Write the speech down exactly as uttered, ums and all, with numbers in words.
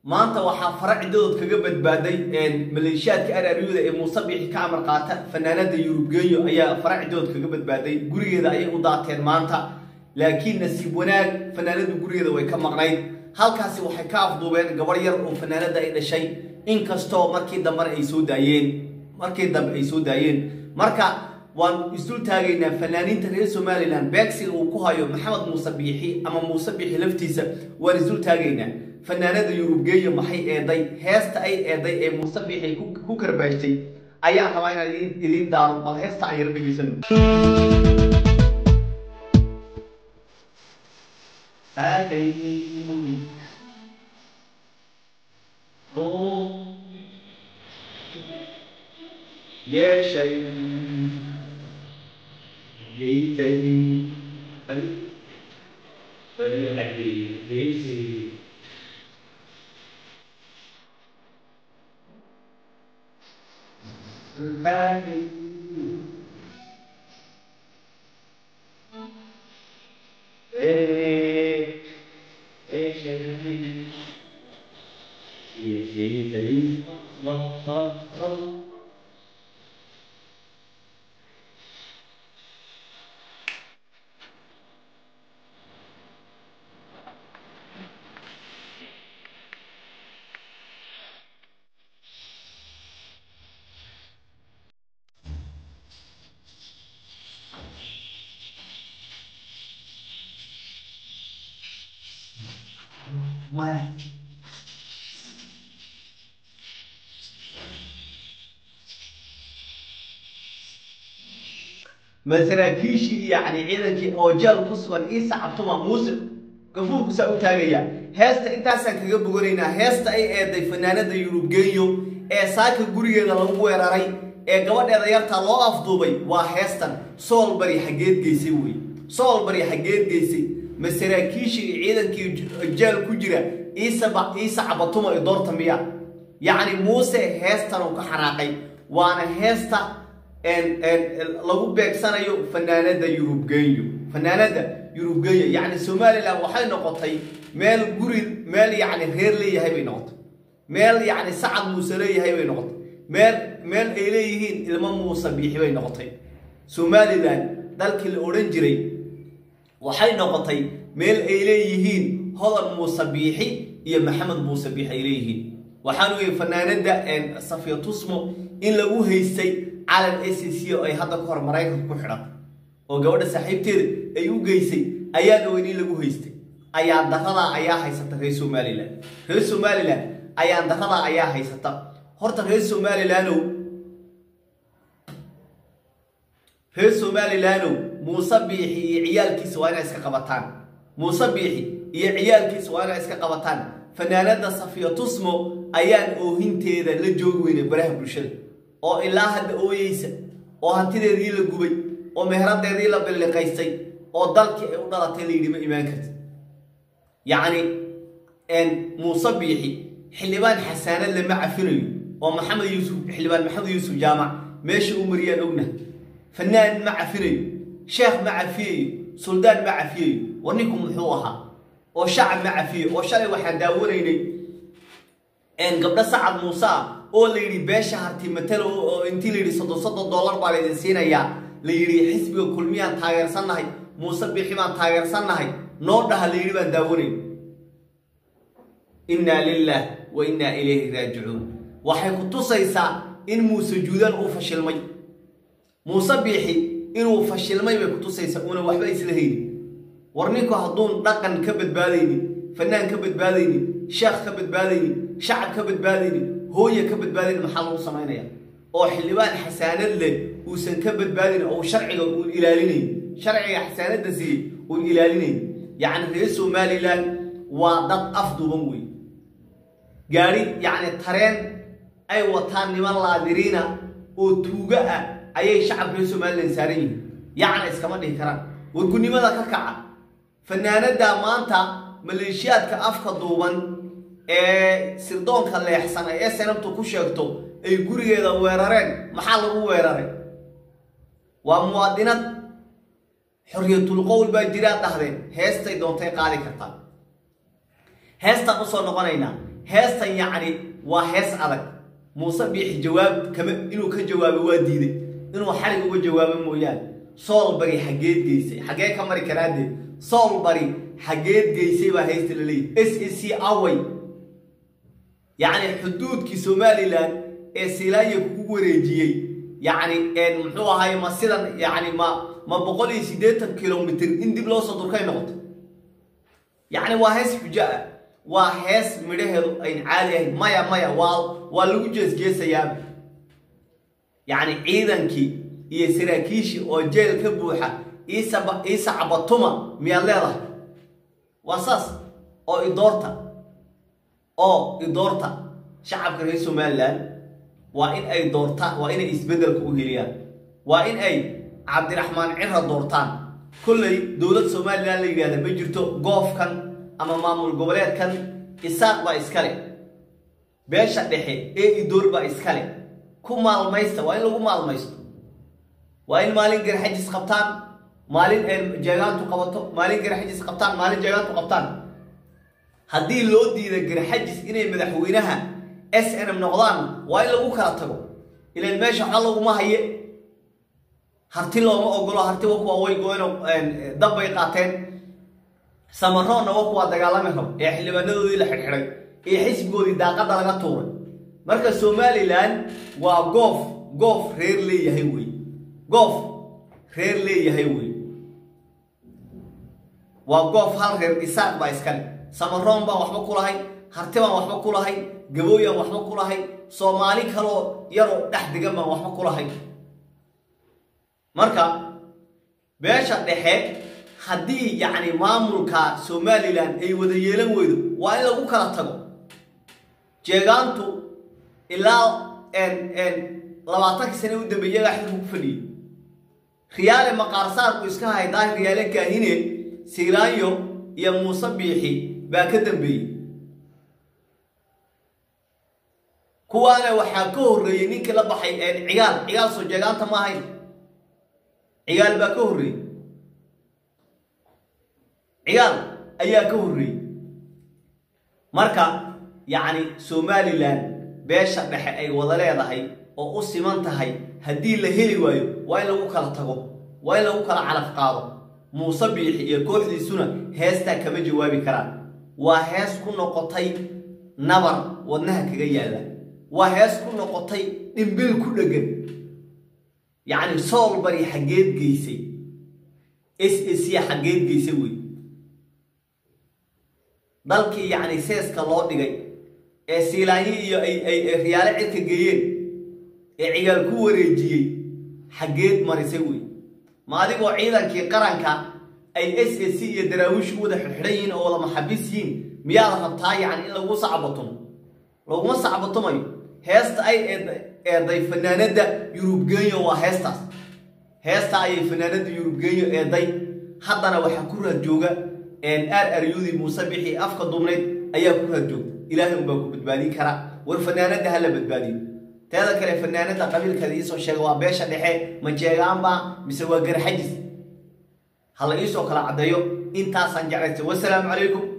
maanta waxaa farac dood kaga badbaaday een maleeshiyaadka araariyada ee Muuse Biixi ka amar qaata fanaanada Yurub geeyo ayaa farac dood kaga badbaaday gurigeeda ayay u daateen maanta laakiin nasiib wanaag fanaanada gurigeeda way ka maqnayd halkaasi waxay ka afduubeen gabar yar oo fanaanada ay dhashay inkastoo markii dambe ay soo daayeen markii dambe ay soo daayeen marka waan isdul taagaynaa fanaaniinta reer Somaliland beegsiga uu ku hayo Maxamed Muuse Biixi ama Muuse Biixi laftiisa waan isdul taagaynaa fanaanada Yurub geeyo maxay eeday heesta ay eeday ee Muuse Biixi ku karbaashay ayaa rabaa inaan idin daaro bal heesta ay dhageysan oh yes I hate you Baby, hey, hey, hey, hey, What? مثلا كيشي يعني عيدك أو جال قصوى إيسا عبتما موسى كفوك سأوتاقيا هاستا إنتاسا كيبقونينا هاستا أي أيدي فنانة يوروب جيو أي ساكا قرية لغوة راري أي قوات إذا يرتا الله أفضوبي وهاستا صول بري حقيت جيسيوي صول بري حقيت جيسي مثلا كيشي عيدك جال كجرة إيسا إيسا عبتما إدور تنبيا يعني موسى هاستا وكحراقي وانا هاستا ان ان لو beegsanayo fanaanada Yurub geeyo fanaanada Yurub geeyo yani Soomaaliland waxay noqotay meel guri meel yani reer leeyahay bay noqotay meel yani sacad Muuse leeyahay bay noqotay meel meel ay leeyihiin ilmo Muuse Biixi bay noqotay Soomaaliland dalkii la oran jiray waxay noqotay meel ay leeyihiin hodan Muuse Biixi iyo Maxamed Muuse Biixi ay leeyihiin waxaan weey fanaanada en Safiya Tusmo in lagu haystay على الأساسية أي هذا كهر مرايك كحرة وجودة صاحبتي أي وجيسي أيان ويني لجو هيستي أيان دخلا أياه هيستا في سوماليلاند في سوماليلاند أيان دخلا أياه هيستا هرت في سوماليلاندو في سوماليلاندو موسى بيحي عيال كيسوانا إسكا قبطان موسى بيحي عيال كيسوانا إسكا قبطان فناندا صفية تصمو أيان أوهنتي ذا لجوجوين براه برشل oo ilaa hadda ooyeysa oo hantideedii la gubay oo mehradeedii la billiqaysay oo dalkii ay u dhalatay leeyima iimaan kartid yaani en Muuse Biixi xilibaan xasaanad lama cafinayo oo Maxamed Yuusuf xilibaan Maxamed Yuusuf jaamac meesha uu mariyay ogna fanaan ma cafinayo sheekh ma cafiyo suldaan ma cafiyo wanikum muxuu ahaa oo shacab ma cafiyo oo shalay waxaan daawanaynay en gabdha Sacad Muuse oo la yiri beesha harti matalo oo intii la yiri soddon dollar baa la idin siinaya la yiri xisbiga kulmiyaan taageersanahay Muuse Biixi baan taageersanahay noo dhaha la yiri baan daawanay inna lillahi wa inna ilayhi raaji'uun waxay ku tusaysaa in Muuse juudan uu fashilmay Muuse Biixi inuu fashilmay bay ku tusaysaa una waxba isla haynin warninku haduun dhaqan ka badbaadayni fanaan ka badbaadayni sheekh ka badbaadayni shacab ka badbaadayni هوية كبدبادين محل وصمينيا أو حلبان حسانات له وسن كبدبادين أو شرعي والإلاليني شرعي حسانات دسي والإلاليني يعني في Somaliland وضد أفضل بموي جاري يعني ترين أي وطن من اللاذرين وتوجأ أي شعب في Somaliland سارين يعني إسكمان كرام ويكون ماذا ككعة فنانة دامانتا ميليشيات كأفقد دوبان ee sirdoonka leexsan ee sanabtu ku sheegto ay gurigeeda weerareen maxaa lagu weeraray waa muwaadinad xuriyatul qowl baa jira dhahdeen heestay doontay qaadi kartaa heesta u soo noqonayna هاستا يعني وهاس أدك موسى بيح جواب كم إنه كجواب واديده إنه حرق وجواب مويان صول بري حقيت جيسي حقيقة كمري كرادي صول بري حقيت جيسي وهاست اللي اس اس سي اوي يعني حدود كسومالي لان اسيلاي كوريجي يعني ان محو هاي مثلا يعني ما ما بقول سيدتن كيلومتر ان دي بلو صدر كاي نقط يعني وهاس فجاء وهاس ميدهدو اين عالي مايا مايا وال ولو جيس جيسيا يعني عيدنكي iyo saraakiishi oo jeel ka buuxa isa isa cabatuma miya leedahay wasaas oo idoorta oo idoorta shacabka reer Soomaaliland waa in ay doortaan waa in ay isbedel ku heliyaan waa in ay Cabdiraxmaan Cirra doortaan kullay dawlad Soomaaliland la yiraahdo ma jirto goofkan ama maamul goboleedkan isaaq ba iskale beesha dhexe ee idoor ba iskale ku maalmaysta waa in lagu maalmaysto وإن مالين جر حجز قبطان مالين جيران تقبطه مالين جر حجز قبطان مالين جيران تقبطان هدي اللود دي جر حجز إني مدحوينها إس أنا من غضان وإن لو كرتجو إلى الماشي الله وما هي هرتي لو ما أقوله هرتي وقوا وي جوينو ضب يقاتين سمرون وقوا دجالمهم يحل بندو إلى حرحرة يحس بقول إذا قدر قطور مركز سومالي لان وقف قف غير لي يهوي قف خير لي يهوي وقف هل غير إساق بايسكال سمرون با وحبا كلهاي هرتبا وحبا كلهاي قبويا وحبا كلهاي صومالي كالو يرو تحت جمع وحبا كلهاي مركا باشا دحي حدي يعني مامولكا سومالي لان اي وديالان ويدو وإن لغو كلا تغو جيغانتو إلا ان ان لباتاك سنة ودن بيجا حدو كفلي خيال مقارصار ويسكا هاي داهر ريالك هنا سيرايو يا مصبيحي باكدن بي كوانا وحاكوه الرئينين كلا بحي عيال عيال سو جيغان تما هاي عيال باكوه الرئي عيال اياكوه الرئي مركا يعني سومالي لان بيشا بحي اي وضلي هاي oo u siman tahay hadii la heli waayo waa in lagu kala tago waa in lagu kala calaf qaado Muuse Biixi iyo kooxdiisuna heesta kama jawaabi karaan waa hees ku noqotay nabar wadnaha kaga yaala waa hees ku noqotay dhimbil ku dhagan yaani sool bari xageed geysay is is ya xageed geysay way dalkii yaani seeska loo dhigay ee siilaanyi iyo ay ay riyaale cidka geeyeen عيال كوريجي حجيت مريسوي ما أديكو عيدا كي قرنكا أي إس إس سي يدراوش وده حرين أو ولا محبسين مياه خطاي عن إلا وصعبتهم لو ما صعبتهم أي هست أي أي فنانة ده يوروبيين وهستاس هست أي فنانة يوروبيين أي حتى أنا وحكورها الجوجا إن أر أريودي مسبحي أفقد ضمنت أيكورها الجوج إلهي مبارك بتبادي كرا والفنانة ده هلا بتبادي تذكر الفنانة قبل كذيس وشجوا بيش الدحى مجيئان با مسوى جر حجز هلا يسوق العديو إنت سنجرت والسلام عليكم.